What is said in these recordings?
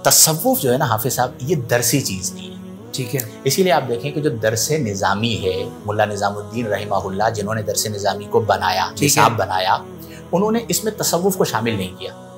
تصوف جو ہے نا حافظ صاحب یہ درسی چیز نہیں ہے، ٹھیک ہے، اسی لیے آپ دیکھیں کہ جو درس نظامی ہے ملا نظام الدین رحمہ اللہ جنہوں نے درس نظامی کو بنایا، نصاب بنایا، انہوں نے اس میں تصوف کو شامل نہیں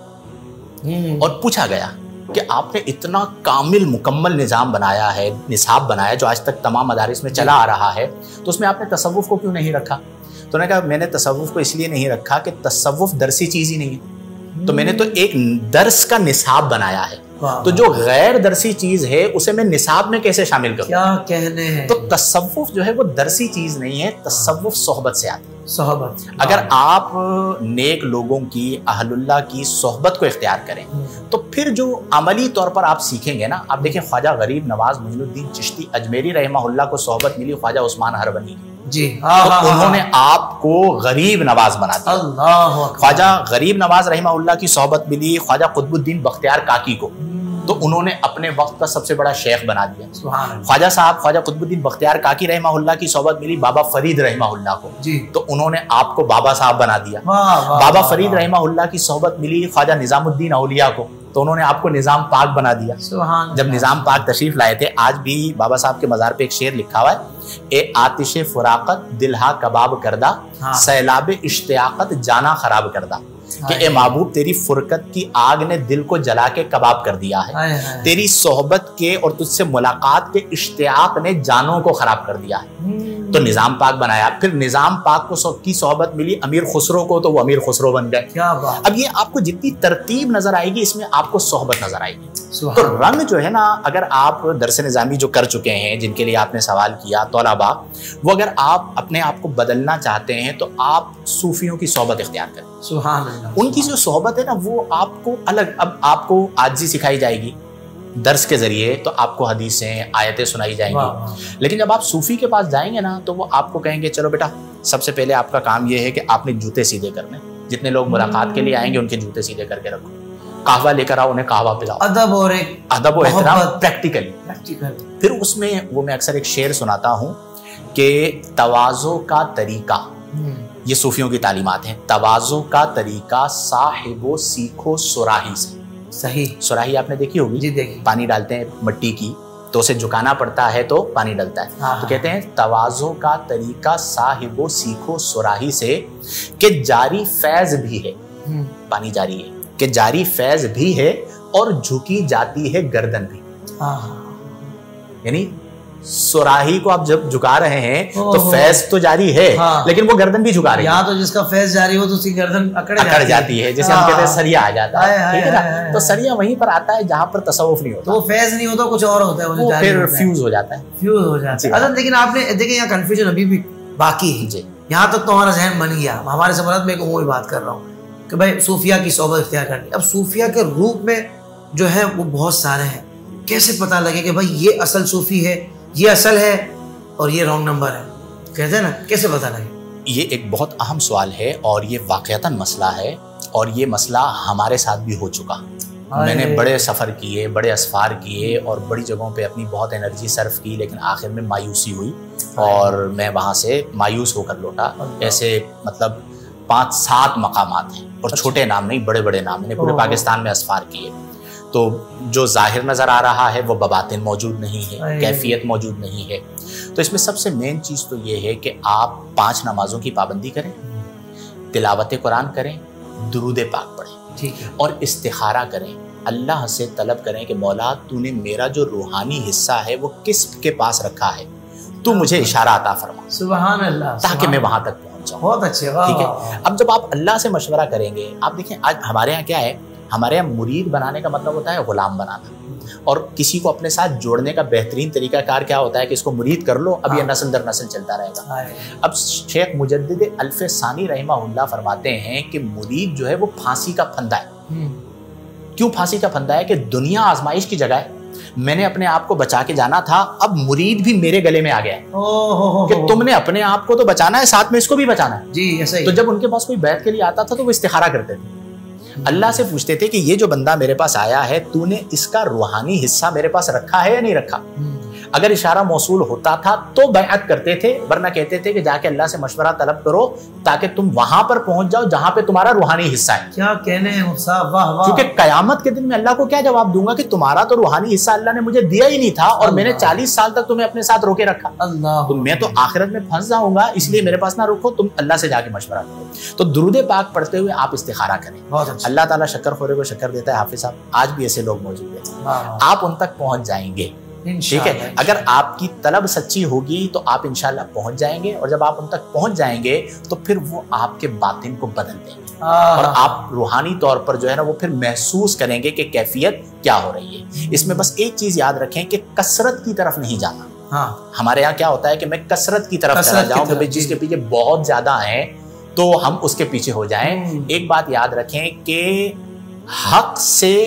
کیا، اور پوچھا گیا کہ آپ نے اتنا کامل مکمل نظام بنایا ہے، نصاب بنایا جو آج تک تمام مدارس میں چلا آ رہا ہے، تو اس میں آپ نے تصوف کو کیوں نہیں رکھا؟ تو نے کہا میں نے تصوف کو اس لیے نہیں رکھا کہ تصوف درسی چیز ہی نہیں ہے، تو میں نے تو ایک درس کا نصاب بنایا ہے، تو جو غیر درسی چیز ہے اسے میں نصاب میں کیسے شامل کروں؟ کیا کہنے ہیں۔ تو تصوف جو ہے وہ درسی چیز نہیں ہے، تصوف صحبت سے آتی ہے، صحبت۔ اگر آپ نیک لوگوں کی، اہل اللہ کی صحبت کو اختیار کریں تو پھر جو عملی طور پر آپ سیکھیں گے نا، آپ دیکھیں خواجہ غریب نواز معین الدین چشتی اجمیری رحمہ اللہ کو صحبت ملی خواجہ عثمان ہرونی، جی، تو انہوں نے آپ کو غریب نواز بنا دیا۔ اللہ، خواجہ غریب نواز رحمہ اللہ کی صحبت ملی خواجہ قطب الدین بختیار کاکی کو، تو انہوں نے اپنے وقت کا سب سے بڑا شیخ بنا دیا۔ خواجہ صاحب خواجہ قطب الدین بختیار کاکی رحمہ اللہ کی صحبت ملی بابا فرید رحمہ اللہ کو، تو انہوں نے آپ کو بابا صاحب بنا دیا۔ بابا فرید رحمہ اللہ کی صحبت ملی خواجہ نظام الدین اولیاء کو، تو انہوں نے آپ کو نظام پاک بنا دیا۔ جب نظام پاک تشریف لائے تھے، آج بھی بابا صاحب کے مزار پہ ایک شعر لکھا ہوا ہے، اے آتش فراقت دلہا کباب کردہ، سیلاب اشتیاقت جانا خراب کردہ، کہ اے محبوب تیری فرقت کی آگ نے دل کو جلا کے کباب کر دیا ہے، تیری صحبت کے اور تجھ سے ملاقات کے اشتیاق نے جانوں کو خراب کر دیا ہے، تو نظام پاک بنایا۔ پھر نظام پاک کو کی صحبت ملی امیر خسرو کو، تو وہ امیر خسرو بن گئے۔ اب یہ آپ کو جتنی ترتیب نظر آئے گی اس میں آپ کو صحبت نظر آئے گی۔ تو رنگ جو ہے نا، اگر آپ درس نظامی جو کر چکے ہیں، جن کے لیے آپ نے سوال کیا طلباء، وہ اگر آپ اپنے آپ کو بدلنا چاہتے ہیں تو آپ صوفیوں کی صحبت اختیار کریں۔ سبحان اللہ۔ ان کی جو صحبت ہے نا وہ آپ کو الگ، اب آپ کو عاجزی سکھائی جائے گی درس کے ذریعے، تو آپ کو حدیثیں آیتیں سنائی جائیں گی، لیکن جب آپ صوفی کے پاس جائیں گے نا تو وہ آپ کو کہیں گے چلو بیٹا، سب سے پہلے آپ کا کام یہ ہے کہ آپ نے جوتے سیدھے کرنے، جتنے لوگ ملاقات کے لیے آئیں گے ان کے جوتے سیدھے کر کے رکھو، قہوہ لے کر آؤ انہیں قہوہ پلاؤ، ادب و احترام پریکٹیکلی۔ پھر اس میں وہ میں اکثر ایک شعر سناتا ہوں کہ تواضع کا طریقہ، یہ صوفیوں کی تعلیمات ہیں، تواضع کا طریقہ صاحب و سیکھو سراہی سے۔ صحیح، سراہی آپ نے دیکھی ہوگی، جی دیکھی، پانی ڈالتے ہیں مٹی کی تو اسے جھکانا پڑتا ہے تو پانی ڈلتا ہے، تو کہتے ہیں تواضع کا طریقہ صاحب و سیکھو سراہی سے، کہ جاری فیض بھی ہے، پانی جاری ہے، کہ جاری فیض بھی ہے اور جھکی جاتی ہے گردن بھی، یعنی سراہی کو آپ جب جھکا رہے ہیں تو فیض تو جاری ہے لیکن وہ گردن بھی جھکا رہی ہے، یہاں تو جس کا فیض جاری ہو تو اس کی گردن اکڑ جاتی ہے، جسے ہم کہتے ہیں سریا آ جاتا ہے، ٹھیک ہے نا؟ تو سریا وہیں پر آتا ہے جہاں پر تصوف نہیں ہوتا، تو وہ فیض نہیں ہوتا، کچھ اور ہوتا ہے، وہ پھر فیوز ہو جاتا ہے، فیوز ہو جاتا ہے۔ لیکن آپ نے دیکھیں یہاں کنفیوژن ابھی بھی باقی ہے، یہاں تک تو ہمارا ذہن بن گیا، ہمارے سماعت میں ایک عمومی بات کر رہا ہوں کہ بھائی صوفیہ کی صحبت اختیار کرنی۔ اب صوفیہ کے روپ میں جو ہے وہ بہت سارے ہیں، کیسے پتہ لگے کہ بھائی یہ اصل صوفی ہے، یہ اصل ہے اور یہ رانگ نمبر ہے، کہتے ہیں نا، کیسے پتہ لگے؟ یہ ایک بہت اہم سوال ہے اور یہ واقعتاً مسئلہ ہے، اور یہ مسئلہ ہمارے ساتھ بھی ہو چکا۔ میں نے بڑے سفر کیے، بڑے اسفار کیے اور بڑی جگہوں پہ اپنی بہت انرجی صرف کی، لیکن آخر میں مایوسی ہوئی اور میں وہاں سے مایوس ہو کر لوٹا۔ ایسے مطلب 5-7 مقامات ہیں، اور چھوٹے نام نہیں، بڑے بڑے نام، میں نے پورے پاکستان میں اسفار کیے۔ تو جو ظاہر نظر آ رہا ہے وہ بباطن موجود نہیں ہے، کیفیت موجود نہیں ہے۔ تو اس میں سب سے مین چیز تو یہ ہے کہ آپ 5 نمازوں کی پابندی کریں، تلاوت قرآن کریں، درود پاک پڑھیں، اور استخارہ کریں، اللہ سے طلب کریں کہ مولا تو نے میرا جو روحانی حصہ ہے وہ کس کے پاس رکھا ہے، تو مجھے اشارہ عطا فرما، سبحان اللہ، تاکہ میں وہاں تک پہنچ جاؤں۔ بہت اچھے، ٹھیک ہے۔ اب جب آپ اللہ سے مشورہ کریں گے، آپ دیکھیں آج ہمارے یہاں کیا ہے، ہمارے یہاں مرید بنانے کا مطلب ہوتا ہے غلام بنانا، اور کسی کو اپنے ساتھ جوڑنے کا بہترین طریقہ کار کیا ہوتا ہے کہ اس کو مرید کر لو، اب یہ نسل در نسل چلتا رہے گا۔ اب شیخ مجدد الف ثانی رحمہ اللہ فرماتے ہیں کہ مرید جو ہے وہ پھانسی کا پھندا ہے۔ کیوں پھانسی کا پھندا ہے؟ کہ دنیا آزمائش کی جگہ ہے، میں نے اپنے آپ کو بچا کے جانا تھا، اب مرید بھی میرے گلے میں آ گیا ہے کہ تم نے اپنے آپ کو تو بچانا ہے، ساتھ میں اس کو بھی بچانا ہے۔ جی ایسا ہی۔ تو جب ان کے پاس کوئی بیعت کے لیے آتا تھا تو وہ استخارہ کرتے تھے، اللہ سے پوچھتے تھے کہ یہ جو بندہ میرے پاس آیا ہے تو نے اس کا روحانی حصہ میرے پاس رکھا ہے یا نہیں رکھا؟ اگر اشارہ موصول ہوتا تھا تو بیعت کرتے تھے، ورنہ کہتے تھے کہ جا کے اللہ سے مشورہ طلب کرو تاکہ تم وہاں پر پہنچ جاؤ جہاں پہ تمہارا روحانی حصہ ہے. کیا کہنے ہیں صاحب، واہ واہ. کیونکہ قیامت کے دن میں اللہ کو کیا جواب دوں گا کہ تمہارا تو روحانی حصہ اللہ نے مجھے دیا ہی نہیں تھا اور میں نے 40 سال تک تمہیں اپنے ساتھ روکے رکھا. اللہ، تو میں تو آخرت میں پھنس جاؤں گا، اس لیے میرے پاس نہ رکھو، تم اللہ سے جا کے مشورہ کرو. تو درود پاک پڑھتے ہوئے آپ استخارہ کریں. اللہ تعالیٰ شکر خورے کو شکر دیتا ہے. حافظ صاحب آج بھی ایسے لوگ موجود ہیں، آپ ان تک پہنچ جائیں گے. ٹھیک ہے، اگر آپ کی طلب سچی ہوگی تو آپ انشاءاللہ پہنچ جائیں گے، اور جب آپ ان تک پہنچ جائیں گے تو پھر وہ آپ کے باطن کو بدل دیں گے، اور آپ روحانی طور پر جو ہے نا وہ پھر محسوس کریں گے کہ کیفیت کیا ہو رہی ہے. اس میں بس ایک چیز یاد رکھیں کہ کثرت کی طرف نہیں جانا. ہمارے یہاں کیا ہوتا ہے کہ میں کثرت کی طرف چلا جاؤں کہ جس کے پیچھے بہت زیادہ ہیں تو ہم اس کے پیچھے ہو جائیں. ایک بات یاد رکھیں کہ حق سے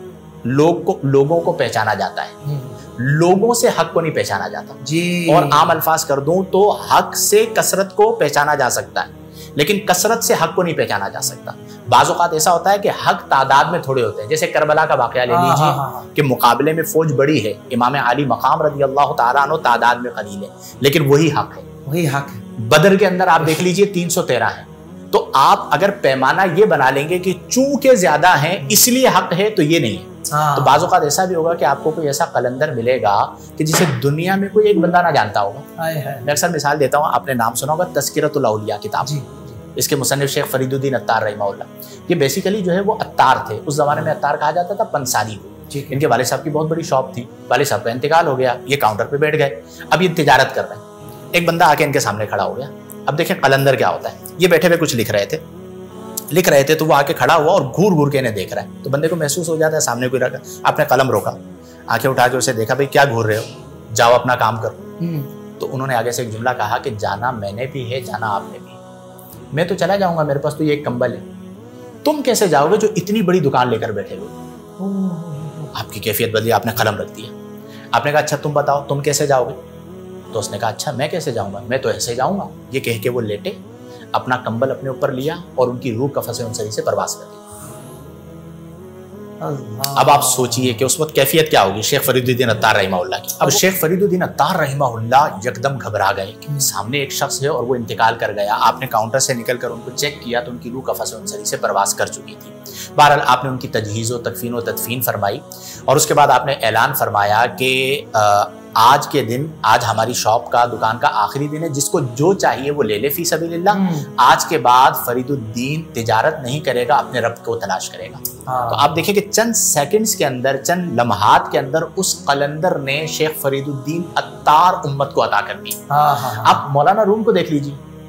لوگوں کو پہچانا جاتا ہے، لوگوں سے حق کو نہیں پہچانا جاتا. اور عام الفاظ کر دوں تو حق سے کثرت کو پہچانا جا سکتا ہے، لیکن کثرت سے حق کو نہیں پہچانا جا سکتا. بعض اوقات ایسا ہوتا ہے کہ حق تعداد میں تھوڑے ہوتے ہیں، جیسے کربلا کا واقعہ لے لیجیے کہ مقابلے میں فوج بڑی ہے، امام علی مقام رضی اللہ تعالیٰ عنہ تعداد میں قلیل ہے، لیکن وہی حق ہے. وہی حق ہے. بدر کے اندر آپ دیکھ لیجیے 313 ہیں. تو آپ اگر پیمانہ یہ بنا لیں گے کہ چونکہ زیادہ ہیں اس لیے حق ہے، تو یہ نہیں ہے. تو بعض اوقات ایسا بھی ہوگا کہ آپ کو کوئی ایسا قلندر ملے گا کہ جسے دنیا میں کوئی ایک بندہ نہ جانتا ہوگا. میں اکثر مثال دیتا ہوں، آپ نے نام سنا ہوگا تذکرۃ الاولیاء کتاب. اس کے مصنف شیخ فرید الدین عطار رحمہ اللہ. یہ بیسیکلی جو ہے وہ عطار تھے. اس زمانے میں عطار کہا جاتا تھا پنساری کو. ان کے والد صاحب کی بہت بڑی شاپ تھی، والد صاحب کا انتقال ہو گیا، یہ کاؤنٹر پہ بیٹھ گئے، اب یہ تجارت کر رہے ہیں. ایک بندہ آ کے ان کے سامنے کھڑا ہو گیا. اب دیکھیں قلندر کیا ہوتا ہے، یہ بیٹھے ہوئے کچھ لکھ رہے تھے تو وہ آ کے کھڑا ہوا اور گھور کے انہیں دیکھ رہا ہے. تو بندے کو محسوس ہو جاتا ہے سامنے کوئی رکھا. آپ نے قلم روکا، آنکھیں اٹھا کے اسے دیکھا، بھائی کیا گھور رہے ہو، جاؤ اپنا کام کرو. تو انہوں نے آگے سے ایک جملہ کہا کہ جانا میں نے بھی ہے، جانا آپ نے بھی. میں تو چلا جاؤں گا، میرے پاس تو یہ ایک کمبل ہے. تم کیسے جاؤ گے جو اتنی بڑی دکان لے کر بیٹھے ہوئے؟ آپ کی کیفیت بدلی، آپ نے قلم رکھ دیا. آپ نے کہا اچھا تم بتاؤ تم کیسے جاؤ گے؟ تو اس نے کہا اچھا میں کیسے جاؤں گا، میں تو ایسے جاؤں گا. یہ کہہ کے وہ لیٹے، اپنا کمبل اپنے اوپر لیا اور ان کی روح کفس انصری سے پرواز کر دی. اب آپ سوچئے کہ اس وقت کیفیت کیا ہوگی شیخ فرید الدین عطار رحمہ اللہ کی. اب شیخ فرید الدین عطار رحمہ اللہ یکدم گھبرا گئے کہ سامنے ایک شخص ہے اور وہ انتقال کر گیا. آپ نے کاؤنٹر سے نکل کر ان کو چیک کیا تو ان کی روح کفس انصری سے پرواز کر چکی تھی. بہرحال آپ نے ان کی تجہیز و تکفین و تدفین فرمائی، اور اس کے بعد آپ نے اعلان فرمایا کہ آج کے دن، آج ہماری شاپ کا دکان کا آخری دن ہے، جس کو جو چاہیے وہ لے لے فی سبیل اللہ. آج کے بعد فرید الدین تجارت نہیں کرے گا، اپنے رب کو تلاش کرے گا. تو آپ دیکھیں کہ چند سیکنڈز کے اندر، چند لمحات کے اندر اس قلندر نے شیخ فرید الدین عطار امت کو عطا کر دی. آپ مولانا روم کو دیکھ لیجیے،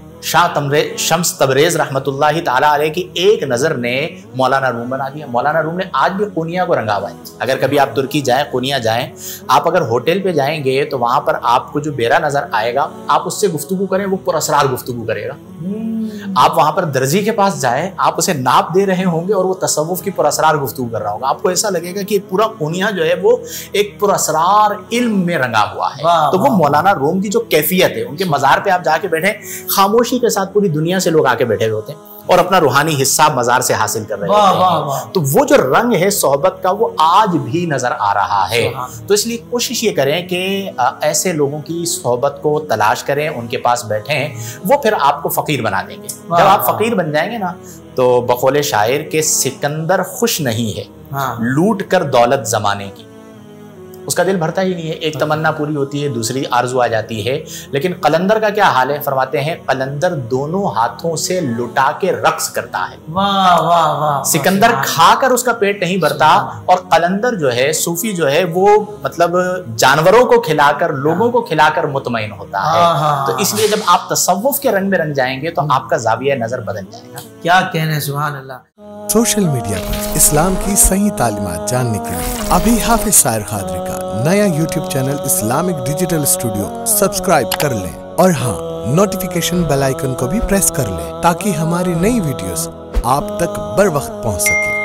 شمس تبریز رحمۃ اللہ تعالیٰ علیہ کی ایک نظر نے مولانا روم بنا دیا. مولانا روم نے آج بھی قونیا کو رنگا ہوا ہے. اگر کبھی آپ ترکی جائیں، قونیا جائیں، آپ اگر ہوٹل پہ جائیں گے تو وہاں پر آپ کو جو بیرا نظر آئے گا، آپ اس سے گفتگو کریں، وہ پراسرار گفتگو کرے گا. آپ وہاں پر درزی کے پاس جائیں، آپ اسے ناپ دے رہے ہوں گے اور وہ تصوف کی پراسرار گفتگو کر رہا ہوگا. آپ کو ایسا لگے گا کہ پورا قونیا جو ہے وہ ایک پراسرار علم میں رنگا ہوا ہے. تو وہ مولانا روم کی جو کیفیت ہے، ان کے مزار پہ آپ جا کے بیٹھیں، خاموشی کے ساتھ پوری دنیا سے لوگ آ کے بیٹھے ہوئے ہوتے ہیں اور اپنا روحانی حصہ مزار سے حاصل کر رہے ہیں. تو وہ جو رنگ ہے صحبت کا وہ آج بھی نظر آ رہا ہے. تو اس لیے کوشش یہ کریں کہ ایسے لوگوں کی صحبت کو تلاش کریں، ان کے پاس بیٹھیں، وہ پھر آپ کو فقیر بنا دیں گے. جب آپ فقیر بن جائیں گے نا تو بقول شاعر کے سکندر خوش نہیں ہے لوٹ کر دولت زمانے کی. اس کا دل بھرتا ہی نہیں ہے. ایک تمنا پوری ہوتی ہے، دوسری آرزو آ جاتی ہے. لیکن قلندر کا کیا حال ہے؟ فرماتے ہیں قلندر دونوں ہاتھوں سے لٹا کے رقص کرتا ہے. سکندر کھا کر اس کا پیٹ نہیں بھرتا، اور قلندر جو ہے، صوفی جو ہے، وہ مطلب جانوروں کو کھلا کر، لوگوں کو کھلا کر مطمئن ہوتا ہے. تو اس لیے جب آپ تصوف کے رنگ میں رنگ جائیں گے تو آپ کا زاویہ نظر بدل جائے گا. کیا کہنے، سبحان اللہ. سوشل میڈیا پر اسلام کی صحیح تعلیمات جاننے کے لیے ابھی حافظ سائر قادری کا نیا YouTube channel Islamic Digital Studio subscribe کر لیں، اور ہاں نوٹیفیکیشن بیل آئیکن کو بھی پریس کر لیں تاکہ ہماری نئی ویڈیوز آپ تک بر وقت پہنچ سکے.